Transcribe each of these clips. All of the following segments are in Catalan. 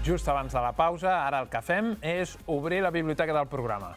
just abans de la pausa. Ara el que fem és obrir la biblioteca del programa.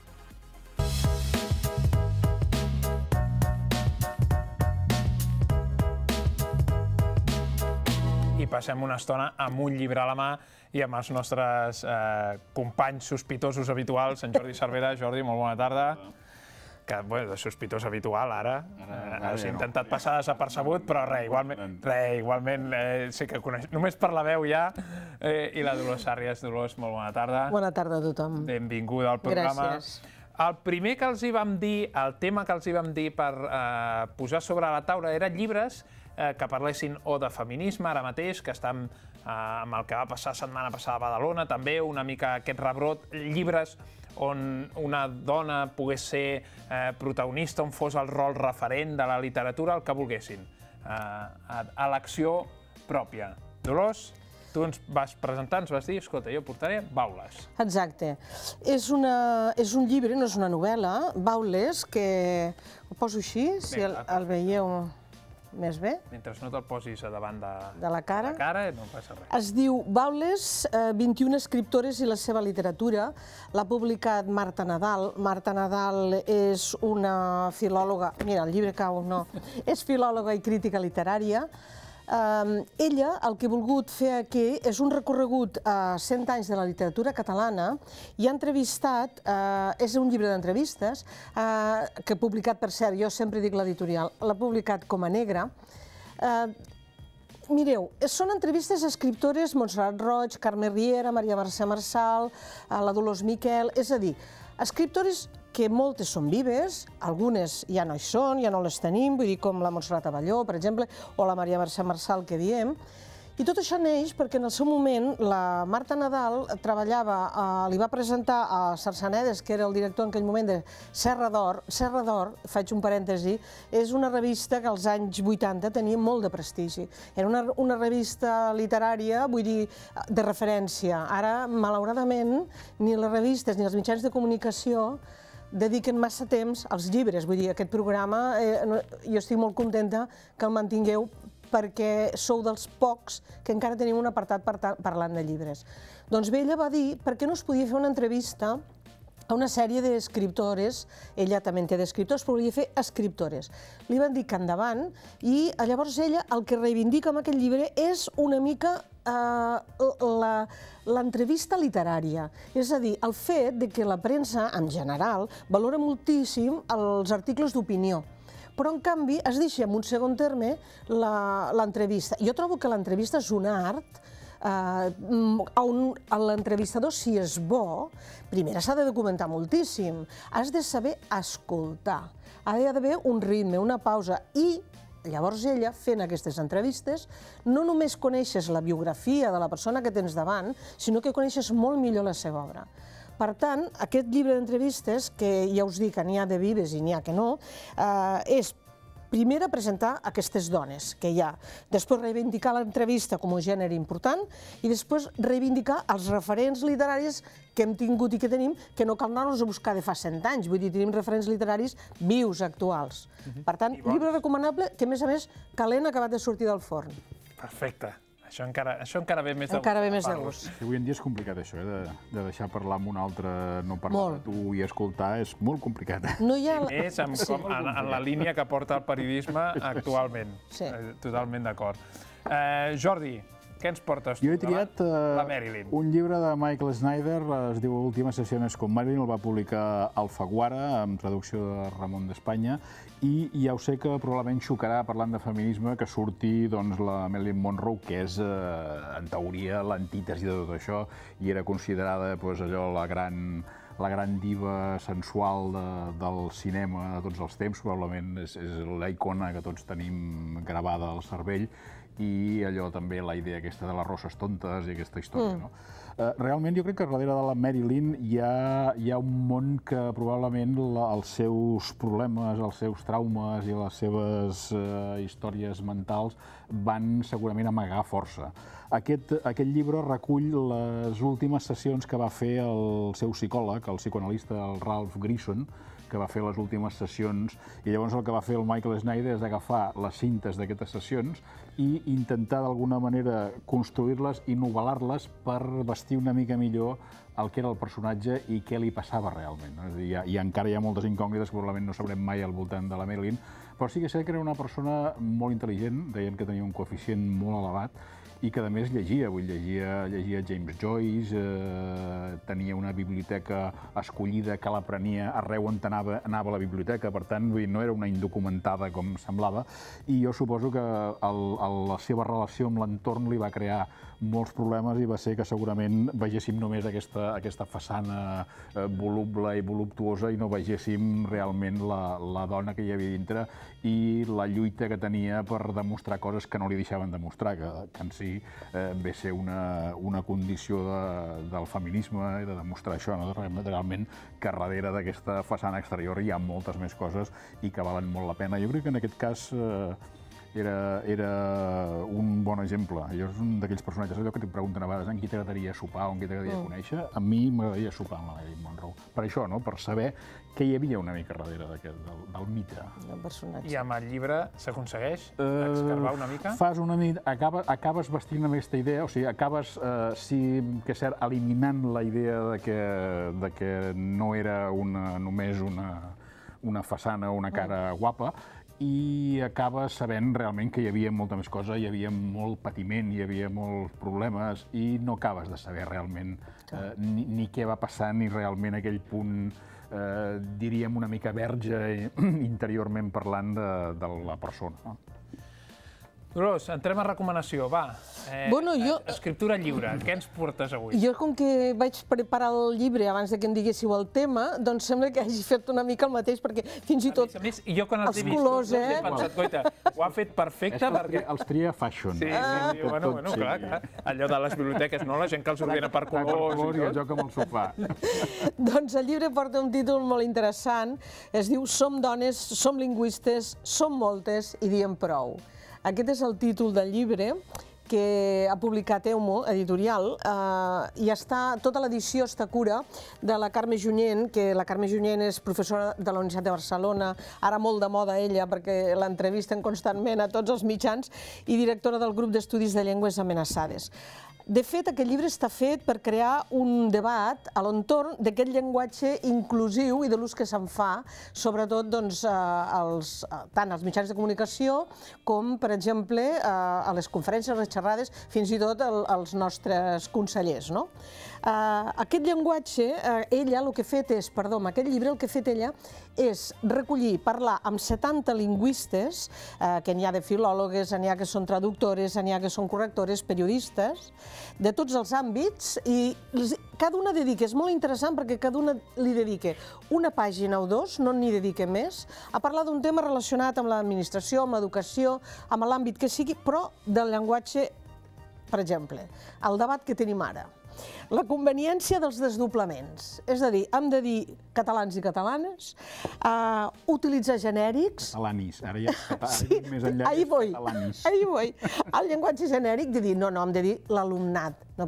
I passem una estona amb un llibre a la mà i amb els nostres companys sospitosos habituals, en Jordi Cervera. Jordi, molt bona tarda. Que, bueno, de sospitós habitual, ara. Has intentat passar desapercebut, però res, igualment sé que coneix, només per la veu ja. I la Dolors Sàrries. Dolors, molt bona tarda. Bona tarda a tothom. Benvinguda al programa. Gràcies. El primer que els hi vam dir, el tema que els hi vam dir per posar sobre la taula eren llibres que parlessin o de feminisme, ara mateix, que estan amb el que va passar setmana passada a Badalona, també una mica aquest rebrot, llibres on una dona pogués ser protagonista, on fos el rol referent de la literatura, el que volguessin, a l'acció pròpia. Dolors, tu ens vas presentar, ens vas dir, escolta, jo portaré Baules. Exacte. És un llibre, no és una novel·la, Baules, que ho poso així, si el veieu més bé. Mentre no te'l posis davant de la cara, no passa res. Es diu Baules, 21 escriptores i la seva literatura. L'ha publicat Marta Nadal. Marta Nadal és una filòloga, mira, el llibre cau, no, és filòloga i crítica literària. Ella el que ha volgut fer aquí és un recorregut a 100 anys de la literatura catalana i ha entrevistat, és un llibre d'entrevistes que ha publicat, per cert, jo sempre dic l'editorial, l'ha publicat com a negra. Mireu, són entrevistes a escriptores Montserrat Roig, Carme Riera, Maria Mercè Marçal, la Dolors Miquel, és a dir, escriptores que moltes són vives, algunes ja no hi són, ja no les tenim, vull dir com la Montserrat Abelló, per exemple, o la Maria Mercè Marçal, que diem. I tot això neix perquè en el seu moment la Marta Nadal treballava, li va presentar a Sarsanedes, que era el director en aquell moment de Serra d'Or. Serra d'Or, faig un parèntesi, és una revista que als anys 80 tenia molt de prestigi. Era una revista literària, vull dir, de referència. Ara, malauradament, ni les revistes ni els mitjans de comunicació dediquen massa temps als llibres. Vull dir, aquest programa, jo estic molt contenta que el mantingueu perquè sou dels pocs que encara tenim un apartat parlant de llibres. Doncs bé, ella va dir per què no es podia fer una entrevista a una sèrie d'escriptores, ella també en té d'escriptors, però volia fer escriptores. Li van dir que endavant i llavors ella el que reivindica amb aquest llibre és una mica l'entrevista literària, és a dir, el fet que la premsa, en general, valora moltíssim els articles d'opinió, però en canvi es deixa en un segon terme l'entrevista. Jo trobo que l'entrevista és un art on l'entrevistador, si és bo, primer s'ha de documentar moltíssim, has de saber escoltar, ha d'haver un ritme, una pausa i llavors ella, fent aquestes entrevistes, no només coneixes la biografia de la persona que tens davant, sinó que coneixes molt millor la seva obra. Per tant, aquest llibre d'entrevistes, que ja us dic que n'hi ha de vives i n'hi ha que no, és primer presentar aquestes dones que hi ha, després reivindicar l'entrevista com un gènere important i després reivindicar els referents literaris que hem tingut i que tenim, que no cal anar-los a buscar de fa 100 anys, vull dir, tenim referents literaris vius, actuals. Per tant, llibre recomanable que, a més, calent, acabat de sortir del forn. Perfecte. Això encara ve més de gust. Encara ve més de gust. Avui en dia és complicat això, de deixar parlar amb un altre, no parlar de tu i escoltar, és molt complicat. I més en la línia que porta el periodisme actualment. Totalment d'acord. Jordi, què ens portes tu? Jo he triat un llibre de Michael Snyder, es diu Últimes sesiones con Marilyn, el va publicar Alfaguara, amb traducció de Ramon d'Espanya, i ja ho sé que probablement xocarà, parlant de feminisme, que surti la Marilyn Monroe, que és, en teoria, l'antítesi de tot això, i era considerada allò la gran diva sensual del cinema de tots els temps, probablement és la icona que tots tenim gravada al cervell, i allò també, la idea aquesta de les rosses tontes i aquesta història. Realment jo crec que darrere de la Marilyn hi ha un món que probablement els seus problemes, els seus traumes i les seves històries mentals van segurament amagar força. Aquest llibre recull les últimes sessions que va fer el seu psicòleg, el psicoanalista, el Ralph Grison, que va fer les últimes sessions, i llavors el que va fer el Michael Snyder és agafar les cintes d'aquestes sessions i intentar d'alguna manera construir-les i novel·lar-les per vestir una mica millor el que era el personatge i què li passava realment. És a dir, i encara hi ha moltes incògnites que probablement no sabrem mai al voltant de la Marilyn, però sí que sé que era una persona molt intel·ligent, deien que tenia un coeficient molt elevat, i que a més llegia James Joyce, tenia una biblioteca escollida que l'aprenia arreu on anava a la biblioteca, per tant no era una indocumentada com semblava, i jo suposo que la seva relació amb l'entorn li va crear molts problemes i va ser que segurament veiéssim només aquesta façana voluble i voluptuosa i no veiéssim realment la dona que hi havia dintre i la lluita que tenia per demostrar coses que no li deixaven demostrar, que en si ve ser una condició del feminisme i de demostrar això, realment que darrere d'aquesta façana exterior hi ha moltes més coses i que valen molt la pena. Jo crec que en aquest cas era un bon exemple. Jo és un d'aquells personatges, allò que et pregunten a vegades en qui t'agradaria sopar o en qui t'agradaria conèixer, a mi m'agradaria sopar amb la Marilyn Monroe. Per això, no? Per saber què hi havia una mica darrere del mite. Del personatge. I amb el llibre s'aconsegueix escarbar una mica? Fas una mica, acabes vestint amb aquesta idea, o sigui, acabes, sí que és cert, eliminant la idea de que no era només una façana o una cara guapa, i acabes sabent realment que hi havia molta més cosa, hi havia molt patiment, hi havia molts problemes i no acabes de saber realment ni què va passar ni realment aquell punt, diríem, una mica verge interiorment parlant de la persona. Dolors, entrem a recomanació, va. Escriptura lliure, què ens portes avui? Jo, com que vaig preparar el llibre abans que em diguéssiu el tema, doncs sembla que hagi fet una mica el mateix, perquè fins i tot A més, jo quan els he vist, he pensat, goita, ho ha fet perfecte perquè... Els tria fashion. Sí, bueno, clar. Allò de les biblioteques, no? La gent que els ordena per colors i el joc amb el sofà. Doncs el llibre porta un títol molt interessant, es diu Som dones, som lingüistes, som moltes i diem prou. Aquest és el títol del llibre que ha publicat Eumo, editorial, i tota l'edició està a cura de la Carme Junyent, que la Carme Junyent és professora de la Universitat de Barcelona, ara molt de moda ella perquè l'entrevisten constantment a tots els mitjans, i directora del grup d'estudis de llengües amenaçades. De fet, aquest llibre està fet per crear un debat a l'entorn d'aquest llenguatge inclusiu i de l'ús que se'n fa, sobretot tant als mitjans de comunicació com, per exemple, a les conferències, a les xerrades, fins i tot als nostres consellers. Aquest llenguatge, ella el que ha fet és, amb aquest llibre el que ha fet ella és recollir, parlar amb 70 lingüistes, que n'hi ha de filòlogues, n'hi ha que són traductores, n'hi ha que són correctores, periodistes, de tots els àmbits, i cada una dedica, és molt interessant perquè cada una li dedica una pàgina o dos, no n'hi dedica més, a parlar d'un tema relacionat amb l'administració, amb l'educació, amb l'àmbit que sigui, però del llenguatge, per exemple, el debat que tenim ara. La conveniència dels desdoblaments, és a dir, hem de dir catalans i catalanes, utilitzar genèrics... Catalanis, ara ja més enllà és catalanis. Ahí voy. El llenguatge genèric de dir, no, hem de dir l'alumnat, no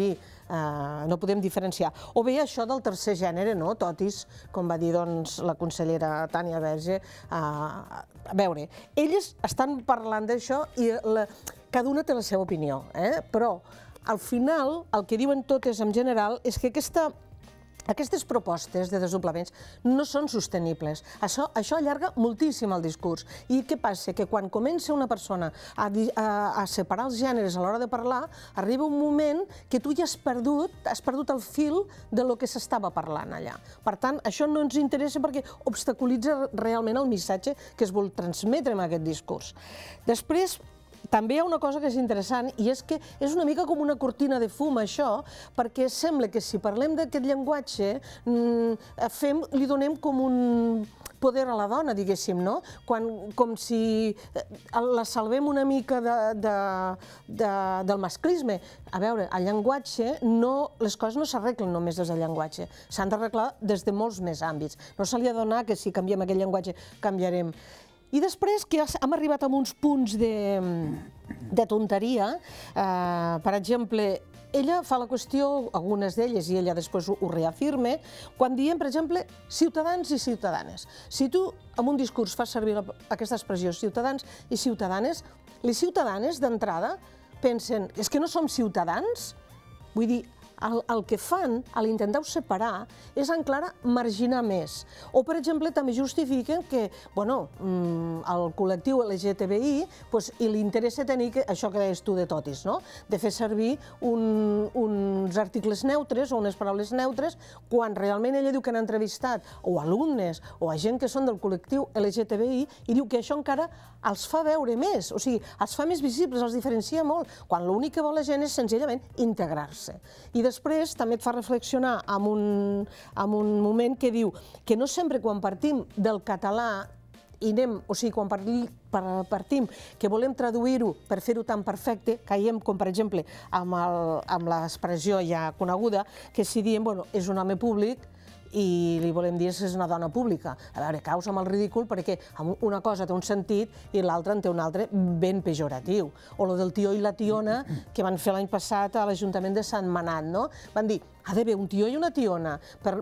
podem diferenciar. O bé això del tercer gènere, no, totis, com va dir la consellera Tània Verge. A veure, elles estan parlant d'això i cada una té la seva opinió, però al final, el que diuen totes en general és que aquestes propostes de desdoblaments no són sostenibles. Això allarga moltíssim el discurs. I què passa? Que quan comença una persona a separar els gèneres a l'hora de parlar, arriba un moment que tu ja has perdut el fil de lo que s'estava parlant allà. Per tant, això no ens interessa perquè obstaculitza realment el missatge que es vol transmetre amb aquest discurs. Després, també hi ha una cosa que és interessant, i és que és una mica com una cortina de fum, això, perquè sembla que si parlem d'aquest llenguatge li donem com un poder a la dona, diguéssim, no? Com si la salvem una mica del masclisme. A veure, el llenguatge, les coses no s'arreglen només des del llenguatge, s'han d'arreglar des de molts més àmbits. No se li ha de donar que si canviem aquest llenguatge canviarem. I després que hem arribat a uns punts de tonteria. Per exemple, ella fa la qüestió, algunes d'elles, i ella després ho reafirma, quan diem, per exemple, ciutadans i ciutadanes. Si tu en un discurs fas servir aquesta expressió, ciutadans i ciutadanes, les ciutadanes d'entrada pensen, és que no som ciutadans? Vull dir, el que fan, a l'intentar-ho separar, és encara marginar més. O, per exemple, també justifiquen que, bueno, el col·lectiu LGTBI li interessa tenir això que deies tu de totis, no? De fer servir uns articles neutres o unes paraules neutres, quan realment ella diu que han entrevistat o alumnes o a gent que són del col·lectiu LGTBI i diu que això encara els fa veure més, o sigui, els fa més visibles, els diferencia molt, quan l'únic que vol la gent és senzillament integrar-se. I després també et fa reflexionar en un moment que diu que no sempre quan partim del català i anem, o sigui, quan partim que volem traduir-ho per fer-ho tan perfecte, caiem, com per exemple, amb l'expressió ja coneguda, que si diem, bueno, és un home públic, i li volem dir que és una dona pública. A veure, caus amb el ridícul perquè una cosa té un sentit i l'altra en té un altre ben pejoratiu. O lo del tió i la tiona que van fer l'any passat a l'Ajuntament de Sant Manat, no? Van dir, ha d'haver un tió i una tiona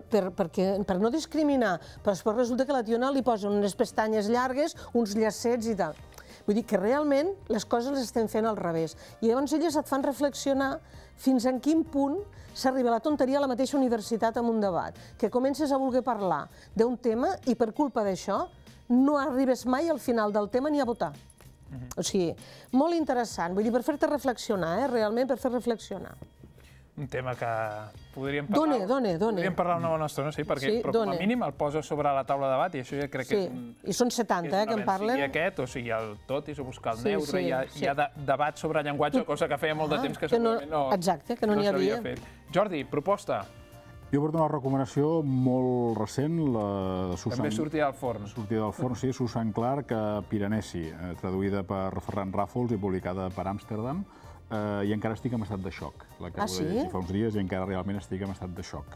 per no discriminar, però després resulta que a la tiona li posen unes pestanyes llargues, uns llacets i tal. Vull dir que realment les coses les estem fent al revés. I llavors elles et fan reflexionar fins en quin punt s'arriba a la tonteria a la mateixa universitat amb un debat, que comences a voler parlar d'un tema i per culpa d'això no arribes mai al final del tema ni a votar. O sigui, molt interessant, vull dir, per fer-te reflexionar, realment per fer reflexionar. Un tema que podríem parlar... Podríem parlar una bona estona, sí, perquè com a mínim el posa sobre la taula de debat i això ja crec que és un... I són 70, que en parlen. Sigui aquest o sigui el totis o buscar el neutre, hi ha debat sobre llenguatge, cosa que feia molt de temps que segurament no s'havia fet. Jordi, proposta. Jo porto una recomanació molt recent, la de Susan... També sortia del forn. Sortia del forn, sí, Susan Clark, Piranesi, traduïda per Ferran Ràfols i publicada per Amsterdam. I encara estic en estat de xoc. L'acabo de llegir fa uns dies i encara realment estic en estat de xoc.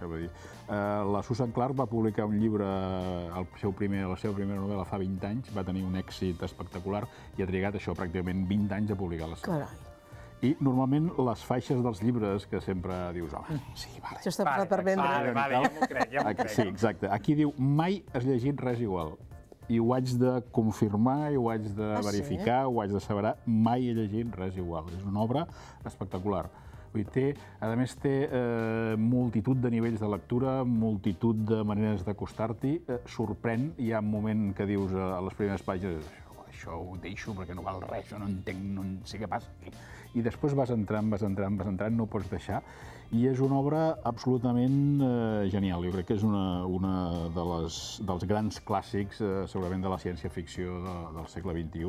La Susan Clark va publicar un llibre, la seva primera novel·la fa 20 anys, va tenir un èxit espectacular i ha trigat això pràcticament 20 anys a publicar la seva. I normalment les faixes dels llibres que sempre dius, home, sí, vale. Això està per vendre. Vale, ja m'ho crec. Sí, exacte. Aquí diu, mai has llegit res igual. I ho haig de confirmar, i ho haig de verificar, ho haig de asseverar, mai he llegit res igual. És una obra espectacular. A més, té multitud de nivells de lectura, multitud de maneres d'acostar-t'hi, sorprèn, hi ha un moment que dius a les primeres pàgines, això ho deixo perquè no val res, això no entenc, no sé què passa. I després vas entrant, no ho pots deixar. I és una obra absolutament genial. Jo crec que és una dels grans clàssics, segurament, de la ciència-ficció del segle XXI.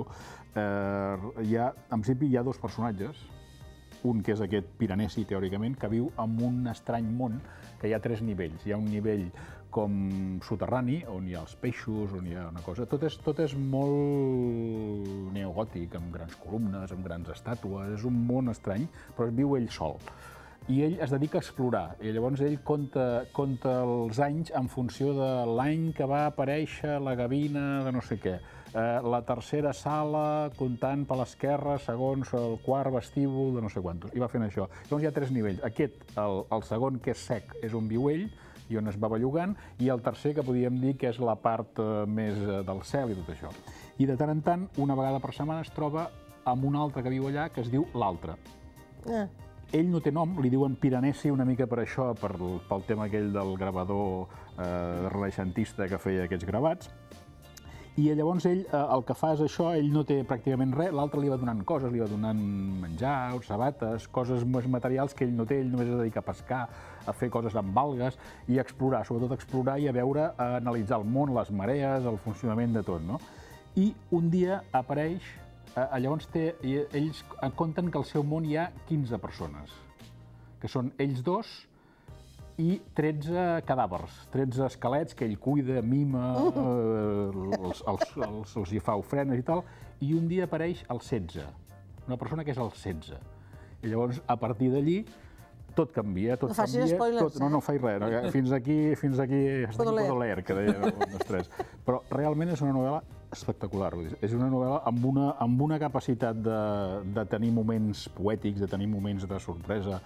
En principi hi ha dos personatges, un que és aquest Piranesi, teòricament, que viu en un estrany món que hi ha tres nivells. Hi ha un nivell com soterrani, on hi ha els peixos, on hi ha una cosa... Tot és molt neogòtic, amb grans columnes, amb grans estàtues, és un món estrany, però viu ell sol. I ell es dedica a explorar, i llavors ell compta els anys en funció de l'any que va aparèixer la gavina de no sé què. La tercera sala, comptant per l'esquerra, segons el quart vestíbul de no sé quantos. I va fent això. Llavors hi ha tres nivells. Aquest, el segon, que és sec, és on viu ell, i on es va bellugant, i el tercer, que podríem dir que és la part més del cel i tot això. I de tant en tant, una vegada per setmana, es troba amb un altre que viu allà, que es diu l'altre. Ell no té nom, li diuen Piranesi una mica per això, pel tema aquell del gravador renaixentista que feia aquests gravats. I llavors ell el que fa és això, ell no té pràcticament res, l'altre li va donant coses, li va donant menjar, sabates, coses més materials que ell no té, ell només es dedica a pescar, a fer coses amb algues i a explorar, sobretot a explorar i a veure, a analitzar el món, les marees, el funcionament de tot, no? I un dia apareix, llavors ells compten que al seu món hi ha 15 persones, que són ells dos i 13 cadàvers, 13 esquelets que ell cuida, mima, els hi fa ofrenes i tal, i un dia apareix el 16, una persona que és el 16. I llavors, a partir d'allí, tot canvia, tot canvia... No facis spoilers, No faig res, fins aquí Baudelaire, que deia els tres. Però realment és una novel·la espectacular. És una novel·la amb una capacitat de tenir moments poètics, de tenir moments de sorpresa,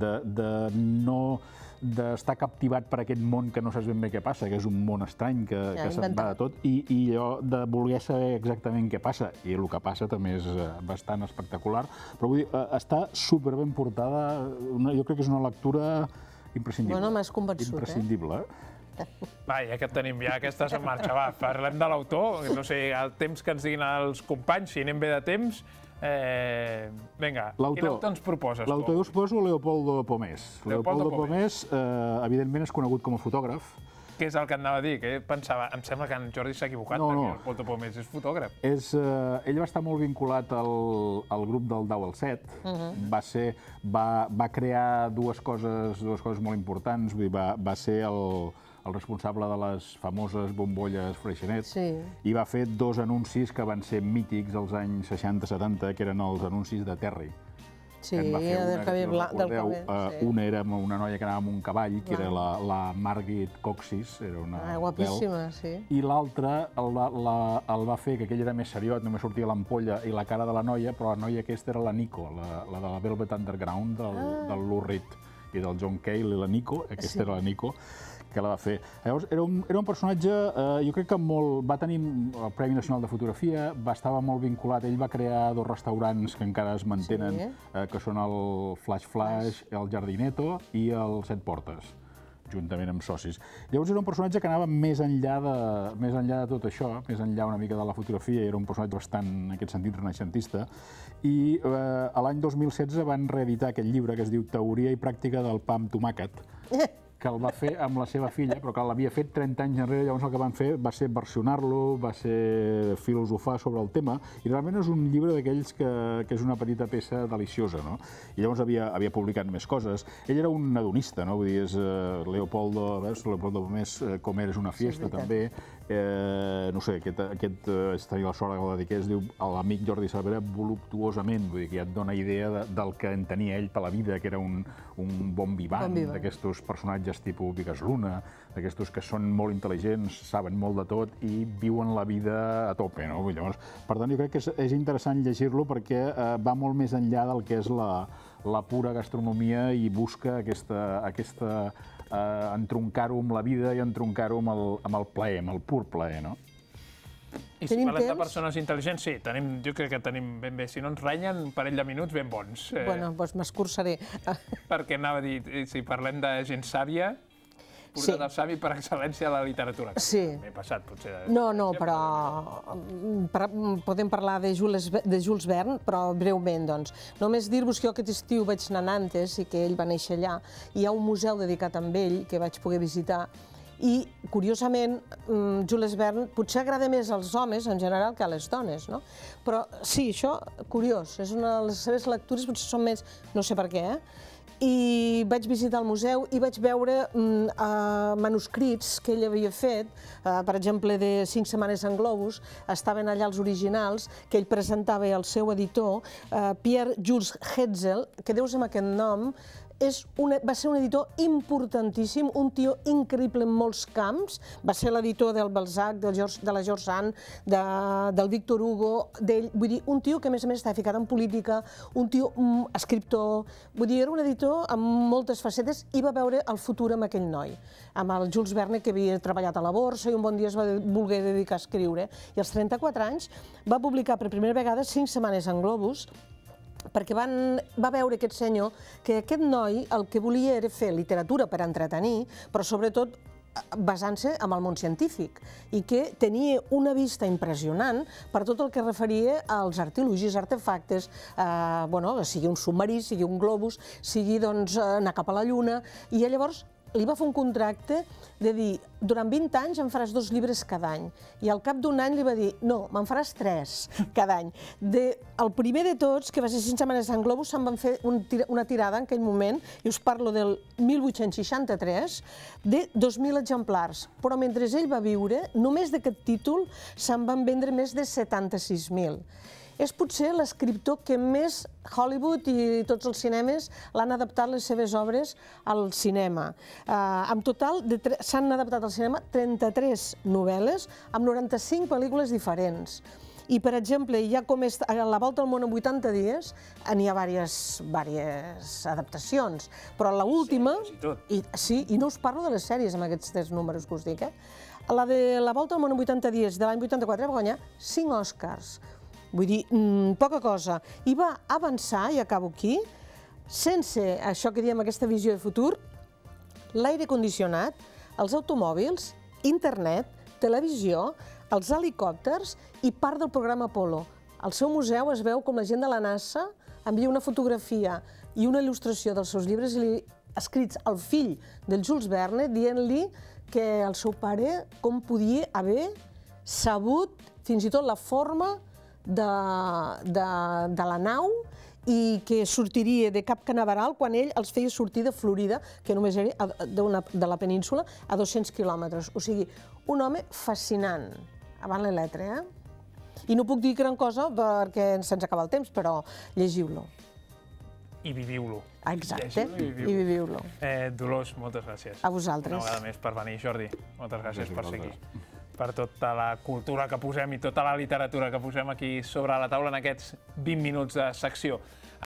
d'estar captivat per aquest món que no saps ben bé què passa, que és un món estrany, que se'n va de tot, i allò de voler saber exactament què passa, i el que passa també és bastant espectacular, però vull dir, està superben portada, jo crec que és una lectura imprescindible. Bueno, m'has convençut, imprescindible, Va, ja que tenim ja aquestes en marxa, va, parlem de l'autor, no sé, el temps que ens diguin els companys, si anem bé de temps. Vinga, quin autor ens proposes? L'autor que us poso, Leopoldo Pomés. Leopoldo Pomés, evidentment, és conegut com a fotògraf. Què és el que anava a dir? Que pensava, em sembla que en Jordi s'ha equivocat, perquè Leopoldo Pomés és fotògraf. Ell va estar molt vinculat al grup del Dau al Set. Va crear dues coses molt importants. Va ser el responsable de les famoses bombolles Freixenet, i va fer dos anuncis que van ser mítics als anys 60-70, que eren els anuncis de Terry. Sí, del cabell blanc. Una era una noia que anava amb un cavall, que era la Margit Coxis, era una guapíssima, sí. I l'altre el va fer, que aquell era més seriós, només sortia l'ampolla i la cara de la noia, però la noia aquesta era la Nico, la de la Velvet Underground, del Lou Reed i del John Cale i la Nico, aquesta era la Nico, que la va fer. Llavors, era un personatge, jo crec que va tenir el Premi Nacional de Fotografia, estava molt vinculat, ell va crear dos restaurants que encara es mantenen, que són el Flash, el Jardineto i el Set Portes, juntament amb socis. Llavors era un personatge que anava més enllà de tot això, més enllà una mica de la fotografia, i era un personatge bastant, en aquest sentit, renaixentista, i l'any 2016 van reeditar aquest llibre que es diu Teoria i pràctica del pa amb tomàquet, que el va fer amb la seva filla, però que l'havia fet 30 anys enrere. Llavors el que van fer va ser versionar-lo, va ser filosofar sobre el tema, i realment és un llibre d'aquells que és una petita peça deliciosa, no? I llavors havia publicat més coses. Ell era un hedonista, no? Vull dir, és Leopoldo Pomés, Comer és una fiesta, també. No sé, aquest és tenir la sort que el dediqués, es diu l'amic Jordi Cervera voluptuosament, vull dir que ja et dona idea del que entenia ell per la vida, que era un bon vivant, d'aquestos personatges tipus Vigas Luna, d'aquestos que són molt intel·ligents, saben molt de tot i viuen la vida a tope, no? Llavors, per tant, jo crec que és interessant llegir-lo perquè va molt més enllà del que és la pura gastronomia i busca entroncar-ho amb la vida i entroncar-ho amb el plaer, amb el pur plaer, no? I si parlem de persones intel·ligents, sí, jo crec que tenim ben bé. Si no ens renyen, un parell de minuts ben bons. Bueno, doncs m'escurçaré. Perquè anava a dir, si parlem de gent sàvia, portat el savi per excel·lència de la literatura. Sí. M'he passat, potser. No, però podem parlar de Jules Verne, però breument, doncs. Només dir-vos que jo aquest estiu vaig anar a Nantes i que ell va néixer allà. Hi ha un museu dedicat a ell que vaig poder visitar. I, curiosament, Jules Verne potser agrada més als homes, en general, que a les dones, no? Però sí, això, curiós, les seves lectures potser són més, no sé per què, i vaig visitar el museu i vaig veure manuscrits que ell havia fet, per exemple, de 5 setmanes en globus, estaven allà els originals, que ell presentava al seu editor, Pierre Jules Hetzel, que deus amb aquest nom, va ser un editor importantíssim, un tio increïble en molts camps, va ser l'editor del Balzac, de la George Sand, del Victor Hugo, vull dir, un tio que a més estava ficat en política, un tio escriptor, vull dir, era un editor amb moltes facetes i va veure el futur amb aquell noi, amb el Jules Verne, que havia treballat a la borsa i un bon dia es va voler dedicar a escriure, i als 34 anys va publicar per primera vegada 5 setmanes en globus, perquè va veure aquest senyor que aquest noi el que volia era fer literatura per entretenir, però sobretot basant-se en el món científic, i que tenia una vista impressionant per tot el que referia als artilugis, artefactes, sigui un submarí, sigui un globus, sigui anar cap a la Lluna, i llavors li va fer un contracte de dir, durant 20 anys em faràs 2 llibres cada any. I al cap d'un any li va dir, no, me'n faràs 3 cada any. El primer de tots, que va ser 5 setmanes en globus, se'n van fer una tirada en aquell moment, i us parlo del 1863, de 2.000 exemplars. Però mentre ell va viure, només d'aquest títol se'n van vendre més de 76.000. és potser l'escriptor que més Hollywood i tots els cinemes l'han adaptat les seves obres al cinema. En total s'han adaptat al cinema 33 novel·les amb 95 pel·lícules diferents. I, per exemple, ja com és La volta al món en 80 dies, n'hi ha diverses adaptacions, però l'última... Sí, i no us parlo de les sèries amb aquests 3 números que us dic, La de La volta al món en 80 dies de l'any 84 va guanyar 5 Oscars. Vull dir, poca cosa. I va avançar, i acabo aquí, sense això que diem aquesta visió de futur, l'aire condicionat, els automòbils, internet, televisió, els helicòpters i part del programa Apollo. Al seu museu es veu com la gent de la NASA envia una fotografia i una il·lustració dels seus llibres escrits al fill del Jules Verne, dient-li que el seu pare com podia haver sabut fins i tot la forma de la nau i que sortiria de Cap Canaveral quan ell els feia sortir de Florida, que només era de la península, a 200 quilòmetres. O sigui, un home fascinant. Avant la letra, I no puc dir gran cosa perquè se'ns acaba el temps, però llegiu-lo. I viviu-lo. Exacte, i viviu-lo. Dolors, moltes gràcies. A vosaltres. Una vegada més per venir. Jordi, moltes gràcies per ser aquí. Per tota la cultura que posem i tota la literatura que posem aquí sobre la taula en aquests 20 minuts de secció.